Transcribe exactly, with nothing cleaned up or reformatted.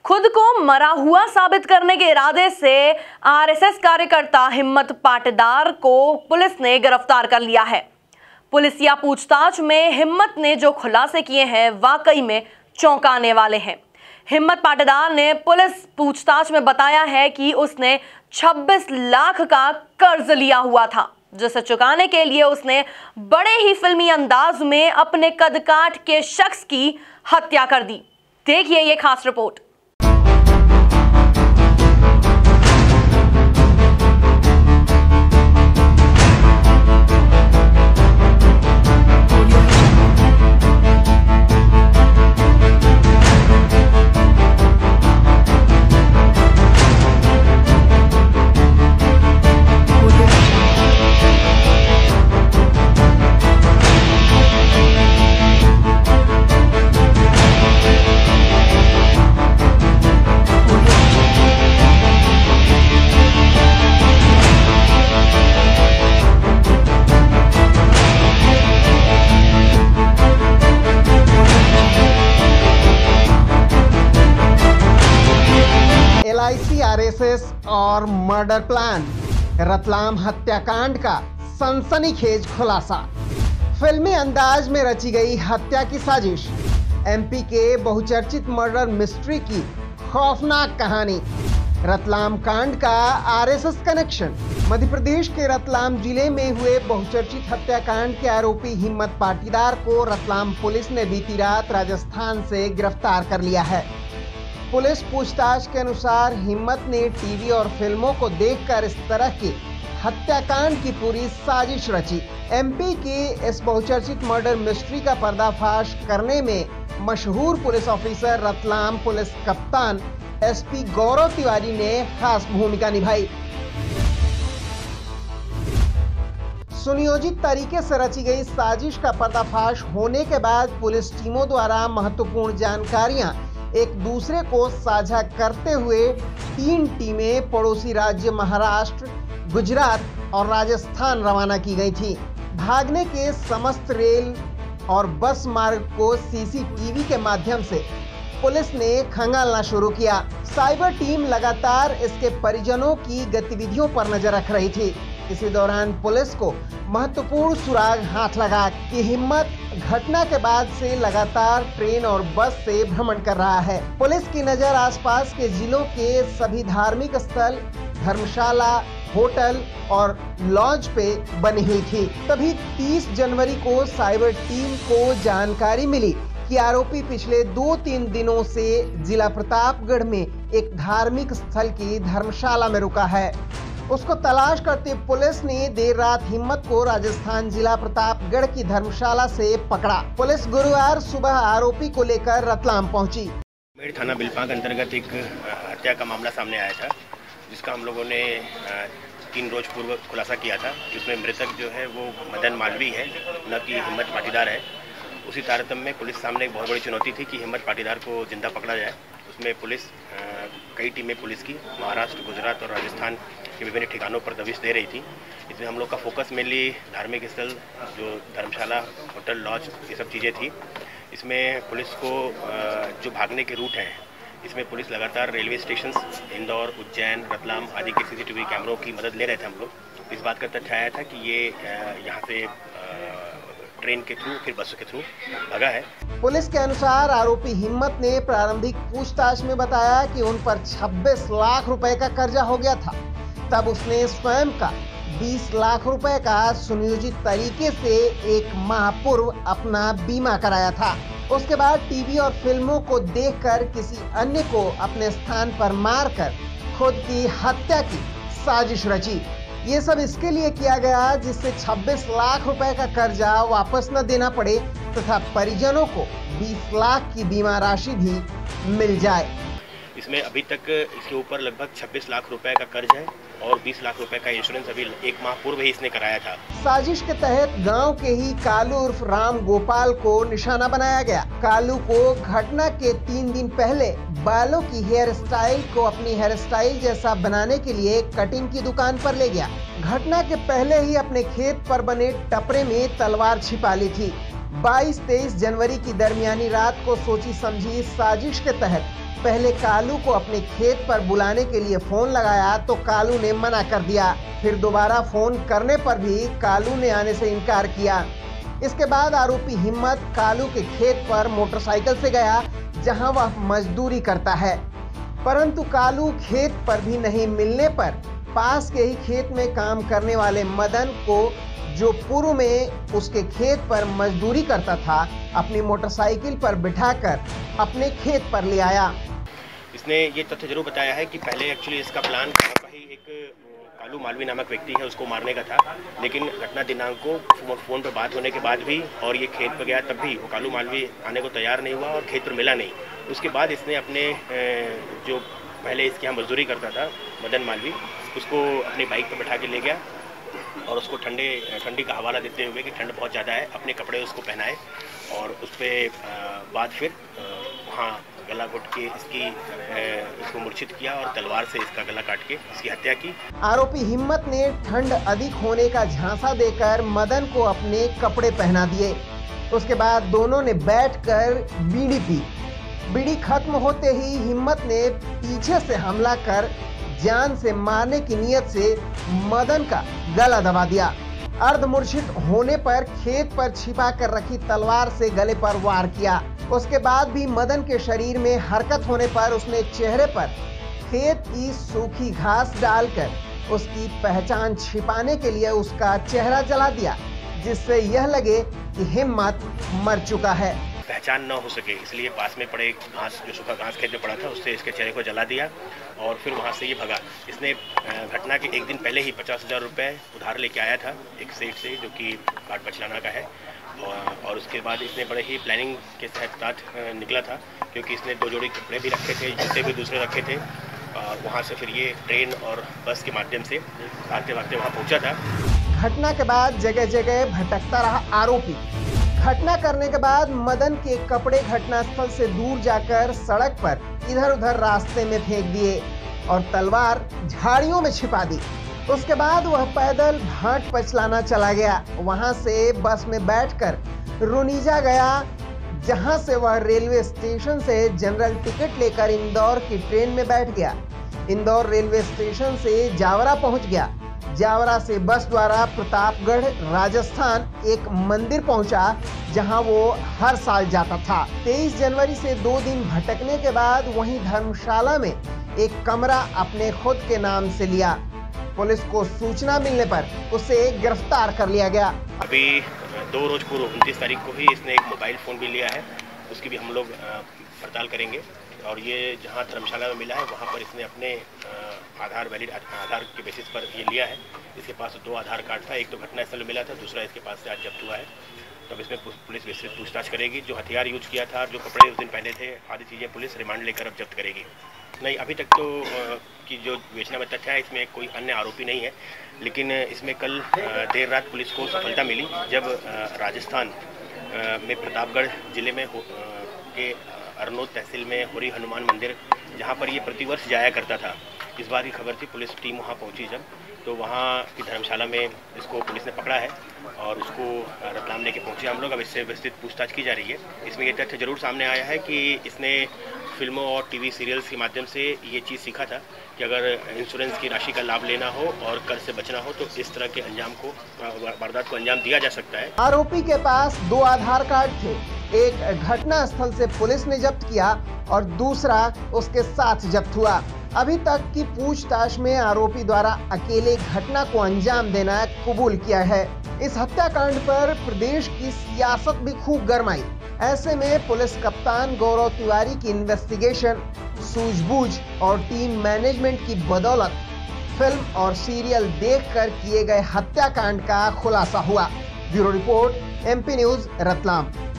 खुद को मरा हुआ साबित करने के इरादे से आरएसएस कार्यकर्ता हिम्मत पाटीदार को पुलिस ने गिरफ्तार कर लिया है। पुलिसिया पूछताछ में हिम्मत ने जो खुलासे किए हैं वाकई में चौंकाने वाले हैं। हिम्मत पाटीदार ने पुलिस पूछताछ में बताया है कि उसने छब्बीस लाख का कर्ज लिया हुआ था, जिसे चुकाने के लिए उसने बड़े ही फिल्मी अंदाज में अपने कदकाठ के शख्स की हत्या कर दी। देखिए ये खास report. L I C, R S S और मर्डर प्लान, रतलाम हत्याकांड का सनसनीखेज खुलासा। फिल्मी अंदाज में रची गई हत्या की साजिश, एमपी के बहुचर्चित मर्डर मिस्ट्री की खौफनाक कहानी, रतलाम कांड का R S S connection. Madhya Pradesh के रतलाम जिले में हुए बहुचर्चित हत्याकांड के आरोपी हिम्मत पाटीदार को रतलाम पुलिस ने बीती रात राजस्थान से गिरफ्तार कर लिया है। पुलिस पूछताछ के अनुसार हिम्मत ने टीवी और फिल्मों को देखकर इस तरह के हत्याकांड की पूरी साजिश रची। एमपी की इस बहुचर्चित मर्डर मिस्ट्री का पर्दाफाश करने में मशहूर पुलिस ऑफिसर रतलाम पुलिस कप्तान एस पी गौरव तिवारी ने खास भूमिका निभाई। सुनियोजित तरीके से रची गई साजिश का पर्दाफाश होने के बाद पुलिस टीमों द्वारा महत्वपूर्ण जानकारियां एक दूसरे को साझा करते हुए तीन टीमें पड़ोसी राज्य महाराष्ट्र, गुजरात और राजस्थान रवाना की गई थी। भागने के समस्त रेल और बस मार्ग को सी सी टी वी के माध्यम से पुलिस ने खंगालना शुरू किया। साइबर टीम लगातार इसके परिजनों की गतिविधियों पर नजर रख रही थी। इसी दौरान पुलिस को महत्वपूर्ण सुराग हाथ लगा कि हिम्मत घटना के बाद से लगातार ट्रेन और बस से भ्रमण कर रहा है। पुलिस की नजर आसपास के जिलों के सभी धार्मिक स्थल, धर्मशाला, होटल और लॉज पे बनी हुई थी। तभी तीस जनवरी को साइबर टीम को जानकारी मिली कि आरोपी पिछले दो तीन दिनों से जिला प्रतापगढ़ में एक धार्मिक स्थल की धर्मशाला में रुका है। उसको तलाश करते पुलिस ने देर रात हिम्मत को राजस्थान जिला प्रतापगढ़ की धर्मशाला से पकड़ा। पुलिस गुरुवार सुबह आरोपी को लेकर रतलाम पहुंची। मेड़ थाना बिलपा के अंतर्गत एक हत्या का मामला सामने आया था, जिसका हम लोगों ने तीन रोज पूर्व खुलासा किया था। जिसमें मृतक जो है वो मदन मालवी है, न कि हिम्मत पाटीदार है। उसी तारतम्य में पुलिस सामने एक बहुत बड़ी चुनौती थी कि हिम्मत पाटीदार को जिंदा पकड़ा जाए। उसमें पुलिस कई टीमें पुलिस की महाराष्ट्र, गुजरात और राजस्थान के विभिन्न ठिकानों पर दबिश दे रही थी। इसमें हम लोग का फोकस मेनली धार्मिक स्थल, जो धर्मशाला, होटल, लॉज, ये सब चीज़ें थी। इसमें पुलिस को जो भागने के रूट हैं, इसमें पुलिस लगातार रेलवे स्टेशन इंदौर, उज्जैन, रतलाम आदि के सी सी टी वी कैमरों की मदद ले रहे थे। हम लोग इस बात का तथ्य आया था कि ये यहाँ से ट्रेन के थ्रू, फिर बसों के थ्रू भागा है। पुलिस के अनुसार आरोपी हिम्मत ने प्रारंभिक पूछताछ में बताया कि उन पर छब्बीस लाख रुपए का कर्जा हो गया था। तब उसने स्वयं का बीस लाख रुपए का सुनियोजित तरीके से एक माह पूर्व अपना बीमा कराया था। उसके बाद टीवी और फिल्मों को देखकर किसी अन्य को अपने स्थान पर मारकर खुद की हत्या की साजिश रची। ये सब इसके लिए किया गया जिससे छब्बीस लाख रुपए का कर्जा वापस न देना पड़े तथा परिजनों को बीस लाख की बीमा राशि भी मिल जाए। इसमें अभी तक इसके ऊपर लगभग छब्बीस लाख रुपए का कर्ज है और बीस लाख रुपए का इंश्योरेंस अभी एक माह पूर्व ही इसने कराया था। साजिश के तहत गांव के ही कालू उर्फ राम गोपाल को निशाना बनाया गया। कालू को घटना के तीन दिन पहले बालों की हेयर स्टाइल को अपनी हेयर स्टाइल जैसा बनाने के लिए कटिंग की दुकान पर ले गया। घटना के पहले ही अपने खेत पर बने टपरे में तलवार छिपा ली थी। बाईस तेईस जनवरी की दरमियानी रात को सोची समझी साजिश के तहत पहले कालू को अपने खेत पर बुलाने के लिए फोन लगाया तो कालू ने मना कर दिया। फिर दोबारा फोन करने पर भी कालू ने आने से इनकार किया। इसके बाद आरोपी हिम्मत कालू के खेत पर मोटरसाइकिल से गया, जहां वह मजदूरी करता है। परंतु कालू खेत पर भी नहीं मिलने पर पास के ही खेत में काम करने वाले मदन को, जो पूर्व में उसके खेत पर मजदूरी करता था, अपनी मोटरसाइकिल पर बिठाकर अपने खेत पर ले आया। इसने ये तथ्य जरूर बताया है कि पहले एक्चुअली इसका प्लान ही एक कालू मालवी नामक व्यक्ति है उसको मारने का था, लेकिन घटना दिनांक को फ़ोन पर बात होने के बाद भी और ये खेत पर गया तब भी वो कालू मालवी आने को तैयार नहीं हुआ और खेत पर मिला नहीं। उसके बाद इसने अपने जो पहले इसके यहाँ मजदूरी करता था मदन मालवी, उसको अपनी बाइक पर बैठा के ले गया और उसको ठंडे ठंडी का हवाला देते हुए कि ठंड बहुत ज़्यादा है, अपने कपड़े उसको पहनाए और उस पर बाद फिर वहाँ गला घुट के इसकी इसको मूर्छित किया और तलवार से इसका गला काट के इसकी हत्या की। आरोपी हिम्मत ने ठंड अधिक होने का झांसा देकर मदन को अपने कपड़े पहना दिए। उसके बाद दोनों ने बैठकर बीड़ी पी। बीड़ी खत्म होते ही हिम्मत ने पीछे से हमला कर जान से मारने की नियत से मदन का गला दबा दिया। अर्धमूर्छित होने पर खेत पर छिपा कर रखी तलवार से गले पर वार किया। उसके बाद भी मदन के शरीर में हरकत होने पर उसने चेहरे पर खेत की सूखी घास डालकर उसकी पहचान छिपाने के लिए उसका चेहरा जला दिया, जिससे यह लगे कि हिम्मत मर चुका है। पहचान न हो सके इसलिए पास में पड़े घास, जो सूखा घास खेत में पड़ा था, उससे इसके चेहरे को जला दिया और फिर वहाँ से ये भगा। इसने घटना के एक दिन पहले ही पचास हज़ार रुपये उधार लेके आया था एक सेठ से, जो कि काट पचलाना का है, और उसके बाद इसने बड़े ही प्लानिंग के तहत निकला था, क्योंकि इसने दो जोड़ी कपड़े भी रखे थे, जूते भी दूसरे रखे थे। वहाँ से फिर ये ट्रेन और बस के माध्यम से आते वक्त वहाँ पहुँचा था। घटना के बाद जगह जगह भटकता रहा आरोपी। घटना करने के बाद मदन के कपड़े घटनास्थल से दूर जाकर सड़क पर इधर उधर रास्ते में फेंक दिए और तलवार झाड़ियों में छिपा दी। उसके बाद वह पैदल भाट पचलाना चला गया। वहां से बस में बैठकर रुनीजा गया, जहां से वह रेलवे स्टेशन से जनरल टिकट लेकर इंदौर की ट्रेन में बैठ गया। इंदौर रेलवे स्टेशन से जावरा पहुंच गया। जावरा से बस द्वारा प्रतापगढ़ राजस्थान एक मंदिर पहुंचा, जहां वो हर साल जाता था। तेईस जनवरी से दो दिन भटकने के बाद वहीं धर्मशाला में एक कमरा अपने खुद के नाम से लिया। पुलिस को सूचना मिलने पर उसे गिरफ्तार कर लिया गया। अभी दो रोज पूर्व उनतीस तारीख को ही इसने एक मोबाइल फ़ोन भी लिया है, उसकी भी हम लोग पड़ताल करेंगे। और ये जहाँ धर्मशाला में मिला है वहाँ पर इसने अपने आधार वैलिड आधार के बेसिस पर ये लिया है। इसके पास दो आधार कार्ड था, एक तो घटनास्थल में मिला था, दूसरा इसके पास से आज जब्त हुआ है। तब तो इसमें पुलिस विस्तृत पूछताछ करेगी। जो हथियार यूज किया था, जो कपड़े उस दिन पहने थे, आदि चीज़ें पुलिस रिमांड लेकर अब जब्त करेगी। नहीं, अभी तक तो कि जो विवेचना में तथ्य है, इसमें कोई अन्य आरोपी नहीं है, लेकिन इसमें कल देर रात पुलिस को सफलता मिली जब राजस्थान में प्रतापगढ़ जिले में के अरनोद तहसील में होरी हनुमान मंदिर, जहाँ पर ये प्रतिवर्ष जाया करता था, इस बार की खबर थी। पुलिस टीम वहाँ पहुँची जब, तो वहाँ की धर्मशाला में इसको पुलिस ने पकड़ा है और उसको रतलाम लेके पहुँचे हम लोग। अब इससे विस्तृत पूछताछ की जा रही है। इसमें ये तथ्य जरूर सामने आया है कि इसने फिल्मों और टीवी सीरियल्स के माध्यम से ये चीज़ सीखा था कि अगर इंश्योरेंस की राशि का लाभ लेना हो और कर से बचना हो तो इस तरह के अंजाम को, वारदात को अंजाम दिया जा सकता है। आरोपी के पास दो आधार कार्ड थे, एक घटना स्थल से पुलिस ने जब्त किया और दूसरा उसके साथ जब्त हुआ। अभी तक की पूछताछ में आरोपी द्वारा अकेले घटना को अंजाम देना कबूल किया है। इस हत्याकांड पर प्रदेश की सियासत भी खूब गरमाई। ऐसे में पुलिस कप्तान गौरव तिवारी की इन्वेस्टिगेशन, सूझबूझ और टीम मैनेजमेंट की बदौलत फिल्म और सीरियल देखकर किए गए हत्याकांड का खुलासा हुआ। Bureau report, MP news, Ratlam.